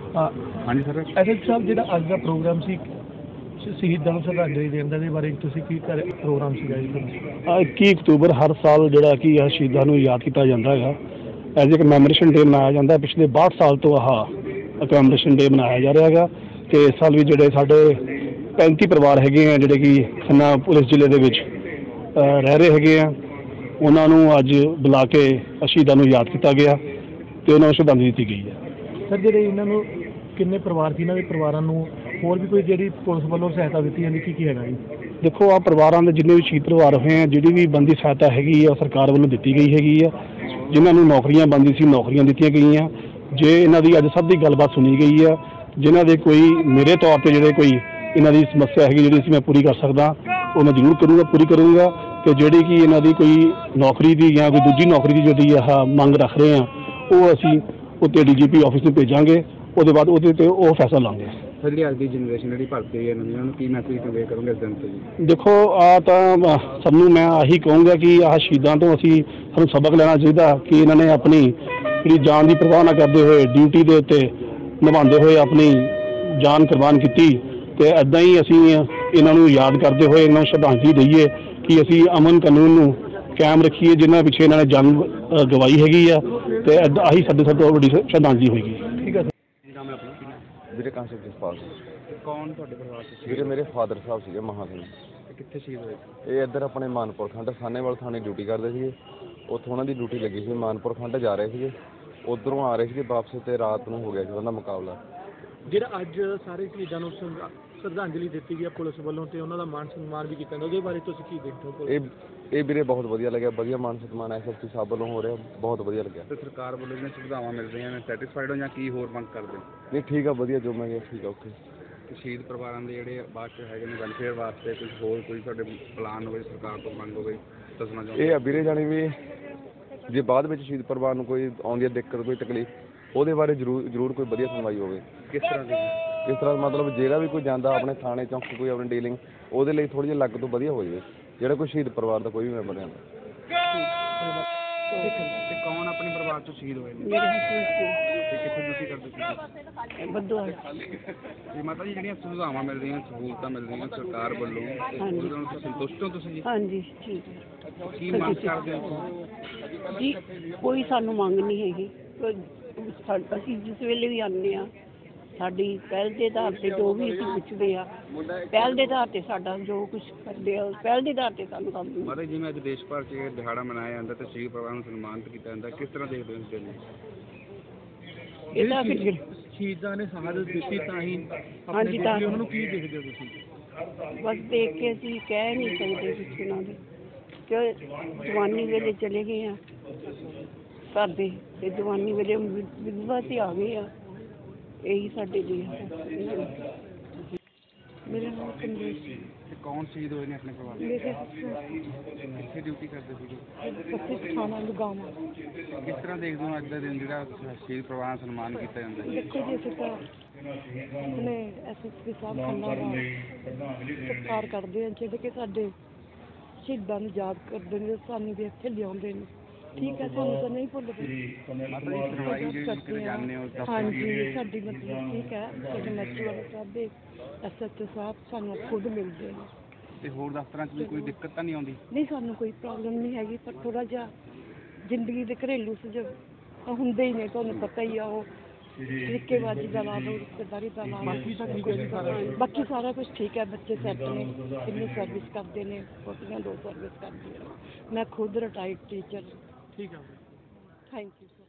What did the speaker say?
हाँ जी sir. SH साहब जो अज का प्रोग्राम से शहीदों को श्रद्धांजलि देने के बारे प्रोग्राम से 21 अक्तूबर हर साल जोड़ा कि शहीदों को याद किया जाता है एज ए कमैमोरेशन डे मनाया जाता है। पिछले 62 साल तो कमैमोरेशन डे मनाया जा रहा है। तो इस साल भी जोड़े साढ़े 35 परिवार है जोड़े कि खन्ना पुलिस जिले के रह रहे हैं। उन्होंने अज बुला के शहीदों को याद किया गया तो उन्होंने श्रद्धांजलि दी गई है। सर जो इन्होंने किन्ने परिवार से इन्होंने परिवारों होर भी कोई जी पुलिस वालों सहायता दी जाती की है जी? देखो आ परिवारों के जिन्हें भी शहीद परिवार हुए हैं जी भी बनती सहायता हैगी है सरकार वालों दी गई हैगी है। जिन्होंने नौकरियां बनती सी नौकरियां दी गई हैं। जे इन्हों की अज सब की गलबात सुनी गई है जिन्हों के कोई मेरे तौर पर जो कोई इन्हों की समस्या हैगी जी मैं पूरी कर सकदा वो मैं जरूर करूँगा पूरी करूँगा। कि जी कि इन्हों की कोई नौकरी की या कोई दूजी नौकरी की जी मंग रख रहे हैं वो असी उत्ते DGP ऑफिस में भेजांगे उसके बाद वो फैसला लाँगे। सर जी अज की जनरेशन जी भर्ती हुई है उन्होंने की मैसेज कन्वे करोगे इस दिन से? देखो सबनों मैं यही कहूँगा कि शहीदों तो असी सानू सबक लेना चाहिए कि इन्होंने अपनी जी जान की परवाह ना करते हुए ड्यूटी के उत्ते निभाते हुए अपनी जान कुर्बान की। तो इदा ही असी इन्हों याद करते हुए इन्होंने श्रद्धांजलि दईए कि असी अमन कानून नूं कायम रखिए जिन्होंने पिछे इन्होंने जान गवाई हैगी है। तो आही साडी सब तो वड्डी श्रद्धांजलि होगी। ठीक है मेरे कांसेप्ट जसपाल कौन ਤੁਹਾਡੇ ਪਰਿਵਾਰ ਚ ਵੀਰੇ ਮੇਰੇ ਫਾਦਰ ਸਾਹਿਬ ਸੀਗੇ ਮਹਾ ਸਿੰਘ। ਕਿੱਥੇ ਸ਼ਹੀਦ ਹੋਏ? ਇਹ ਇੱਧਰ ਆਪਣੇ ਮਾਨਪੁਰ ਖੰਡ ਸਾਨੇਵਾਲ ਥਾਣੇ ਡਿਊਟੀ ਕਰਦੇ ਸੀਗੇ। ਉੱਥੋਂ ਉਹਨਾਂ ਦੀ ਡਿਊਟੀ ਲੱਗੀ ਸੀ ਮਾਨਪੁਰ ਖੰਡ ਜਾ ਰਹੇ ਸੀਗੇ ਉਧਰੋਂ ਆ ਰਹੇ ਸੀਗੇ ਵਾਪਸ ਤੇ ਰਾਤ ਨੂੰ ਹੋ ਗਿਆ ਸੀ ਉਹਨਾਂ ਦਾ ਮੁਕਾਬਲਾ। ਜਿਹੜਾ ਅੱਜ ਸਾਰੇ ਸ਼ਹੀਦਾਂ ਨੂੰ श्रद्धांजलि दी गई पुलिस वालों तो उन्होंने मान सम्मान भी किया उसके बारे तुसीं की देखते हो? ਇਹ ਵੀਰੇ ਬਹੁਤ ਵਧੀਆ ਲੱਗਿਆ ਵਧੀਆ ਮਾਨ ਸਨਮਾਨ SSP ਸਾਹਿਬ ਵੱਲੋਂ ਹੋ ਰਿਹਾ ਬਹੁਤ ਵਧੀਆ ਲੱਗਿਆ। ਤੇ ਸਰਕਾਰ ਵੱਲੋਂ ਜਿਹੜੀਆਂ ਸੁਵਿਧਾਵਾਂ ਮਿਲ ਰਹੀਆਂ ਨੇ ਸੈਟੀਸਫਾਈਡ ਹੋ ਜਾਂ ਕੀ ਹੋਰ ਮੰਗ ਕਰਦੇ? ਨਹੀਂ ਠੀਕ ਆ ਵਧੀਆ ਜੋ ਮੈਂ ਕਿਹਾ ਠੀਕ ਆ ਓਕੇ। ਸ਼ਹੀਦ ਪਰਿਵਾਰਾਂ ਦੇ ਜਿਹੜੇ ਬਾਅਦ ਚ ਹੈਗੇ ਨੇ ਵੈਲਫੇਅਰ ਵਾਸਤੇ ਕੁਝ ਹੋਰ ਕੋਈ ਤੁਹਾਡੇ ਪਲਾਨ ਹੋਵੇ ਸਰਕਾਰ ਤੋਂ ਮੰਗ ਹੋਵੇ ਦੱਸਣਾ ਚਾਹੁੰਦੇ? ਇਹ ਆ ਵੀਰੇ ਜਾਣੀ ਵੀ ਜੇ ਬਾਅਦ ਵਿੱਚ ਸ਼ਹੀਦ ਪਰਿਵਾਰ ਨੂੰ ਕੋਈ ਆਉਂਦੀ ਹੈ ਦਿੱਕਤ ਕੋਈ ਤਕਲੀਫ ਉਹਦੇ ਬਾਰੇ ਜ਼ਰੂਰ ਕੋਈ ਵਧੀਆ ਸੁਣਵਾਈ ਹੋਵੇ। ਕਿਸ ਤਰ੍ਹਾਂ ਦੀ? ਇਸ ਤਰ੍ਹਾਂ ਮਤਲਬ ਜਿਹੜਾ ਵੀ ਕੋਈ ਜਾਂਦਾ ਆਪਣੇ ਥਾਣੇ ਚੌਂਕੀ ਕੋਈ ਆਪਣੀ ਡੀਲਿੰਗ ਉਹਦੇ ਲਈ ਥੋੜੀ ਜਿਹੀ ਲੱਗ ਤੋਂ ਵਧੀਆ ਹੋ ਜਾਵੇ ਜਿਹੜਾ ਕੋਈ ਸ਼ਹੀਦ ਪਰਿਵਾਰ ਦਾ ਕੋਈ ਵੀ ਮੈਂਬਰ ਜਾਂਦਾ। ਤੇ ਕੌਣ ਆਪਣੇ ਪਰਿਵਾਰ ਤੋਂ ਸ਼ਹੀਦ ਹੋਏ ਨੇ? ਮੇਰੇ ਹਸਬੰਦ ਤੇ ਕਿੱਥੇ ਡਿਊਟੀ ਕਰਦੇ ਸੀ? ਬੱਦੂ ਤੇ ਮਾਤਾ ਜੀ ਜਿਹੜੀਆਂ ਸੁਵਿਧਾਵਾਂ ਮਿਲ ਰਹੀਆਂ ਸਹੂਲਤਾਂ ਮਿਲ ਰਹੀਆਂ ਸਰਕਾਰ ਵੱਲੋਂ ਉਹਦੇ ਨਾਲ ਸੰਤੁਸ਼ਟ ਹੋ ਤੁਸੀਂ ਜੀ? ਹਾਂਜੀ ਠੀਕ ਹੈ। ਕੀ ਮੰਗ ਕਰਦੇ ਹੋ ਜੀ? ਕੋਈ ਸਾਨੂੰ ਮੰਗ ਨਹੀਂ ਹੈਗੀ। ਅਸੀਂ ਜਿਸ ਵੇਲੇ ਵੀ ਆਉਂਦੇ ਹਾਂ ਸਾਡੀ ਪਹਿਲ ਦੇ ਆਧਾਰ 'ਤੇ ਜੋ ਵੀ ਅਸੀਂ ਪੁੱਛਦੇ ਆ ਪਹਿਲ ਦੇ ਆਧਾਰ 'ਤੇ ਸਾਡਾ ਜੋ ਕੁਝ ਕਰਦੇ ਆ ਪਹਿਲ ਦੇ ਆਧਾਰ 'ਤੇ ਸਾਨੂੰ ਕੰਮ ਦਿੰਦੇ। ਮਾਤਾ ਜਿਵੇਂ ਅੱਜ ਦੇਸ਼ ਭਰ 'ਚ ਇਹ ਦਿਹਾੜਾ ਮਨਾਇਆ ਜਾਂਦਾ ਤੇ ਸ਼ਹੀਦ ਪਰਿਵਾਰ ਨੂੰ ਸਨਮਾਨਿਤ ਕੀਤਾ ਜਾਂਦਾ ਕਿਸ ਤਰ੍ਹਾਂ ਦੇਖਦੇ ਹੋ ਇਸ ਦਿਨ ਨੂੰ? ਇਹਦਾ ਫਿਰ ਸ਼ਹੀਦਾਂ ਨੇ ਸ਼ਹਾਦਤ ਦਿੱਤੀ ਤਾਂ ਹੀ ਹਾਂਜੀ ਤਾਂ ਉਹਨਾਂ ਨੂੰ ਕੀ ਦੇਖਦੇ ਹੋ ਤੁਸੀਂ? ਬਸ ਦੇਖ ਕੇ ਅਸੀਂ ਕਹਿ ਨਹੀਂ ਸਕਦੇ ਕੁਛ ਉਹਨਾਂ ਦੇ ਕਿ ਜਵਾਨੀ ਵੇਲੇ ਚਲੇ ਗਏ ਆ ਘਰ ਦੇ ਤੇ ਜਵਾਨੀ ਵੇਲੇ ਵਿਧਵਾ ਤੇ ਆ ਗਏ ਆ यही साढ़े लिए मेरा नाम कमलेश। कौन शहीद हुए अपने परिवार? मेरे कितने ड्यूटी करते थे? थाना लुगामा। किस तरह देखते हो अज का दिन जो शहीद परिवार का सन्मान किया जाता है? देखो जी असं तो अपने SSP साहब खन्ना का सत्कार करते हैं ਜਿਹੜੇ ਕਿ ਸਾਡੇ ਸ਼ਹੀਦਾਂ ਨੂੰ ਯਾਦ ਕਰਦੇ ਨੇ ਸਾਨੂੰ ਵੀ ਇੱਥੇ ਲਿਆਉਂਦੇ ਨੇ। ठीक है ਸਾਨੂੰ ਤਾਂ नहीं ਭੁੱਲਦੇ। ਹਾਂਜੀ ਸਾਡੀ ਮਤਲਬ ਠੀਕ ਹੈ ਸਾਡੇ ਮੈਟਰੋ ਸਾਹਿਬ ਦੇ SHO ਸਾਹਿਬ ਸਾਨੂੰ ਖੁਦ ਮਿਲਦੇ ਨੇ। ਤੇ ਹੋਰ ਦਫ਼ਤਰਾਂ 'ਚ ਕੋਈ ਦਿੱਕਤ ਤਾਂ ਨਹੀਂ ਆਉਂਦੀ? ਨਹੀਂ ਸਾਨੂੰ ਕੋਈ ਪ੍ਰੋਬਲਮ ਨਹੀਂ ਹੈਗੀ ਪਰ ਥੋੜ੍ਹਾ ਜਿਹਾ ਜ਼ਿੰਦਗੀ ਦੇ ਘਰੇਲੂ ਸੁਝਾਅ ਹੁੰਦੇ ਹੀ ਨੇ ਤੁਹਾਨੂੰ ਪਤਾ ਹੀ ਆ ਉਹ ਤਰੀਕੇਬਾਜ਼ੀ ਦਾ ਲਾ ਲਓ ਰਿਸ਼ਤੇਦਾਰੀ ਦਾ ਲਾ ਲਓ ਬਾਕੀ ਸਾਰਾ ਕੁਝ ਠੀਕ ਹੈ। ਬੱਚੇ ਸੈੱਟ ਨੇ ਕਿੰਨੀ ਸਰਵਿਸ ਕਰਦੇ ਨੇ ਛੋਟੀਆਂ 2 ਸਰਵਿਸ ਕਰਦੀਆਂ। ਮੈਂ ਖੁਦ ਰਿਟਾਇਰਡ ਟੀਚਰ। ठीक है थैंक यू।